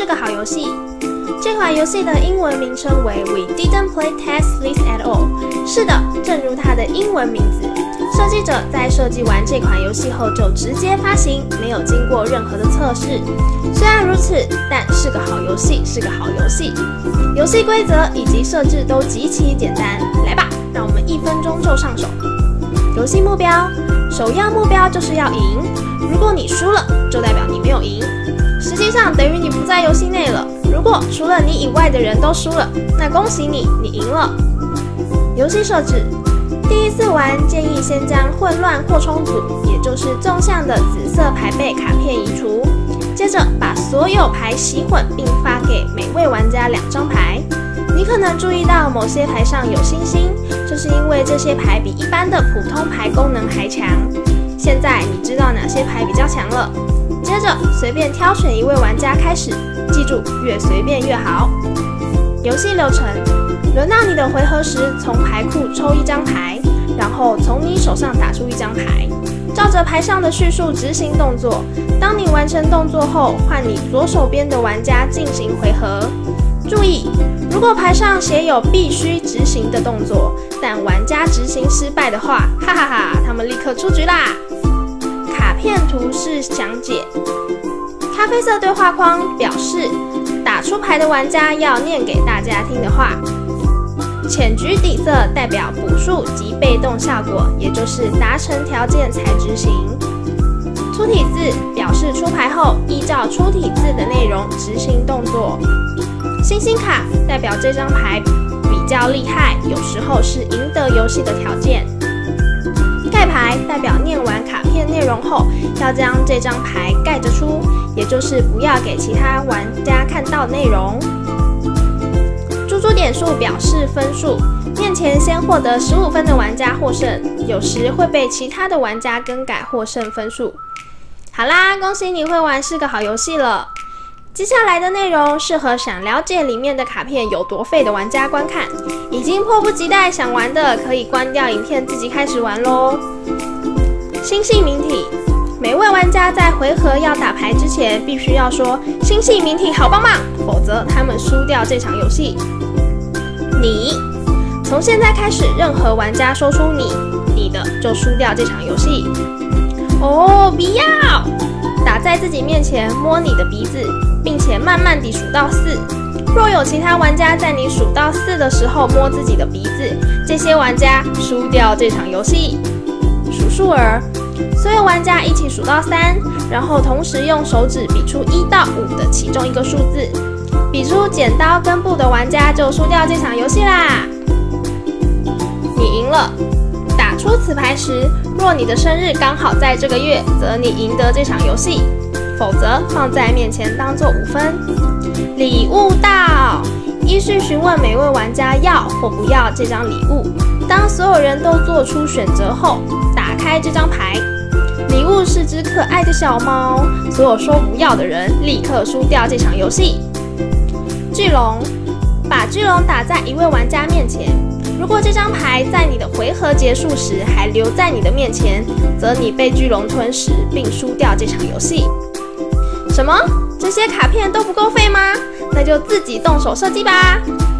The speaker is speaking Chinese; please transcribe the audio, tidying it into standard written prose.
个好游戏。这款游戏的英文名称为 We Didn't Play Test This at All。是的，正如它的英文名字，设计者在设计完这款游戏后就直接发行，没有经过任何的测试。虽然如此，但是个好游戏，是个好游戏。游戏规则以及设置都极其简单。来吧，让我们1分钟就上手。游戏目标，首要目标就是要赢。如果你输了，就代表你没有赢，实际上等于你不在游戏内了。如果除了你以外的人都输了，那恭喜你，你赢了。游戏设置，第一次玩建议先将混乱扩充组，也就是纵向的紫色牌背卡片移除，接着把所有牌洗混，并发给每位玩家2张牌。你可能注意到某些牌上有星星，这是因为这些牌比一般的普通牌功能还强。现在你知道哪些牌比较强了。接着随便挑选一位玩家开始，记住越随便越好。游戏流程，轮到你的回合时，从牌库抽1张牌，然后从你手上打出1张牌，照着牌上的叙述执行动作。当你完成动作后，换你左手边的玩家进行回合。注意，如果牌上写有必须执行的动作，但玩家执行失败的话，哈哈哈，他们立刻出局啦。卡片图示详解，咖啡色对话框表示打出牌的玩家要念给大家听的话。浅橘底色代表补数及被动效果，也就是达成条件才执行。粗体字表示出牌后依照粗体字的内容执行动作。星星卡代表这张牌比较厉害，有时候是赢得游戏的条件。盖牌代表念完卡片内容后要将这张牌盖着出，也就是不要给其他玩家看到内容。猪猪点数表示分数，面前先获得15分的玩家获胜，有时会被其他的玩家更改获胜分数。好啦，恭喜你会玩是个好游戏了。接下来的内容适合想了解里面的卡片有多废的玩家观看，已经迫不及待想玩的可以关掉影片自己开始玩咯。星系名体，每位玩家在回合要打牌之前必须要说星系名体好棒棒，否则他们输掉这场游戏。你，从现在开始任何玩家说出你的就输掉这场游戏。哦，不要！打在自己面前摸你的鼻子，并且慢慢地数到4。若有其他玩家在你数到4的时候摸自己的鼻子，这些玩家输掉这场游戏。数数儿，所有玩家一起数到3，然后同时用手指比出1到5的其中一个数字。比出剪刀跟布的玩家就输掉这场游戏啦。你赢了。打出此牌时，若你的生日刚好在这个月，则你赢得这场游戏，否则放在面前当作5分。礼物到，依序询问每位玩家要或不要这张礼物。当所有人都做出选择后，打开这张牌。礼物是只可爱的小猫，所有说不要的人立刻输掉这场游戏。巨龙，把巨龙打在一位玩家面前。如果这张牌在你的回合结束时还留在你的面前，则你被巨龙吞噬并输掉这场游戏。什么？这些卡片都不够废吗？那就自己动手设计吧。